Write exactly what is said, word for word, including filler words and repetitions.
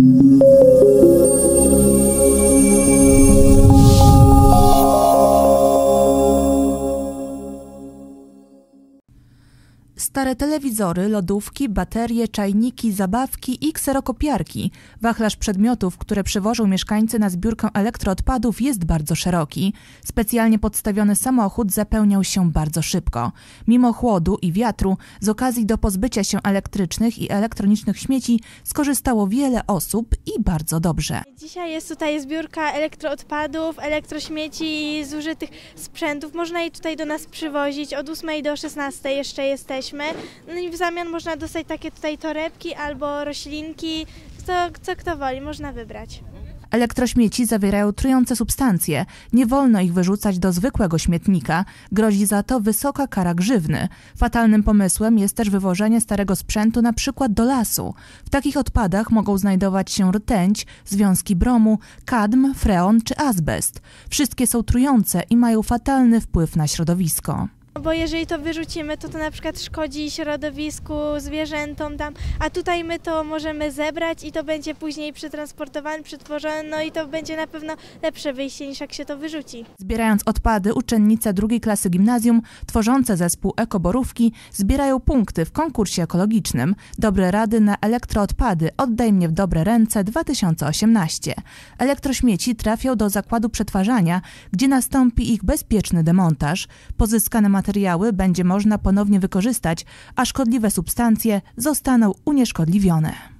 Stare telewizory, lodówki, baterie, czajniki, zabawki i kserokopiarki. Wachlarz przedmiotów, które przywożą mieszkańcy na zbiórkę elektroodpadów, jest bardzo szeroki. Specjalnie podstawiony samochód zapełniał się bardzo szybko. Mimo chłodu i wiatru, z okazji do pozbycia się elektrycznych i elektronicznych śmieci skorzystało wiele osób i bardzo dobrze. Dzisiaj jest tutaj zbiórka elektroodpadów, elektrośmieci i zużytych sprzętów. Można je tutaj do nas przywozić. Od ósmej do szesnastej jeszcze jesteśmy. No i w zamian można dostać takie tutaj torebki albo roślinki, co, co kto woli, można wybrać. Elektrośmieci zawierają trujące substancje. Nie wolno ich wyrzucać do zwykłego śmietnika. Grozi za to wysoka kara grzywny. Fatalnym pomysłem jest też wywożenie starego sprzętu na przykład do lasu. W takich odpadach mogą znajdować się rtęć, związki bromu, kadm, freon czy azbest. Wszystkie są trujące i mają fatalny wpływ na środowisko. Bo jeżeli to wyrzucimy, to to na przykład szkodzi środowisku, zwierzętom tam, a tutaj my to możemy zebrać i to będzie później przetransportowane, przetworzone, no i to będzie na pewno lepsze wyjście niż jak się to wyrzuci. Zbierając odpady, uczennice drugiej klasy gimnazjum tworzące zespół Ekoborówki zbierają punkty w konkursie ekologicznym. Dobre rady na elektroodpady Oddaj mnie w dobre ręce dwa tysiące osiemnaście. Elektrośmieci trafią do zakładu przetwarzania, gdzie nastąpi ich bezpieczny demontaż. Pozyskane materiały będzie można ponownie wykorzystać, a szkodliwe substancje zostaną unieszkodliwione.